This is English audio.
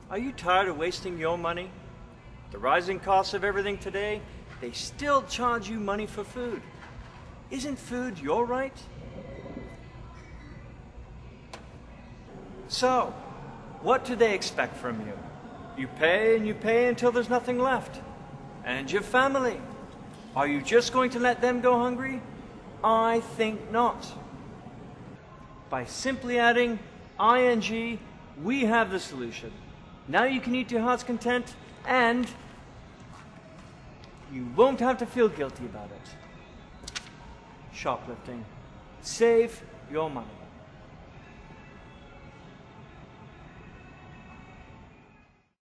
Are you tired of wasting your money? The rising costs of everything today, they still charge you money for food. Isn't food your right? So, what do they expect from you? You pay and you pay until there's nothing left. And your family. Are you just going to let them go hungry? I think not. By simply adding ing, we have the solution. Now you can eat to your heart's content, and you won't have to feel guilty about it. Shoplifting. Save your money.